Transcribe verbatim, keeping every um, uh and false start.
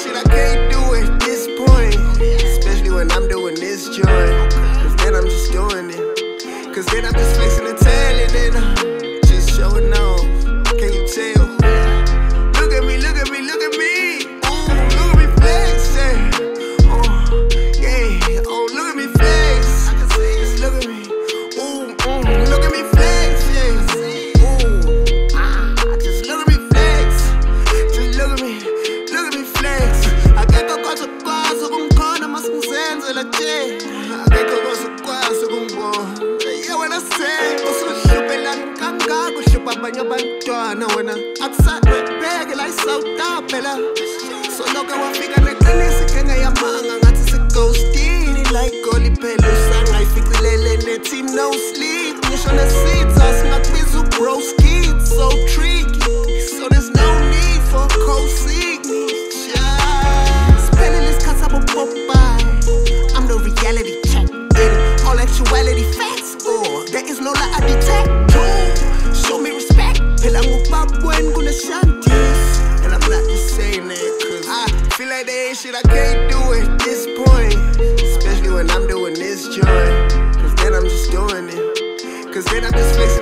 shit I can't do at this point, especially when I'm doing this joint. Cause then I'm just doing it. Cause then I'm just flexing the talent and I'm just showing off. Can you tell? Look at me, look at me, look at me. Ooh, look at me flex, yeah. Oh, yeah. Oh, look at me flex. Just look at me. Ooh, mm, look at me flex, yeah. Ooh, ah, just look at me flex. Just look at me, look at me flex. I can't go cause a cause of a corner, must be sense of the jet. I can't go cause a cause of a war. Yeah, when I say, I'm so kanga kushupa banya bantwana wena akusatwe bheke la isawuta phela so lokho wafika neqinisi kenga yamanga ngathi sighostini like goli phela usangayificilele ne-team no sleep ngisho nesitha singakubiza ubroski so tricky so there's no need for co-signing siphelele isikhathi sabo Popeye I'm the reality check in all actuality facts or there is no lie I detect. Show me respect, and I'm up when gonna shanties. And I'm not just saying that, cause I feel like there ain't shit I can't do at this point, especially when I'm doing this joint. Cause then I'm just doing it. Cause then I'm just flexing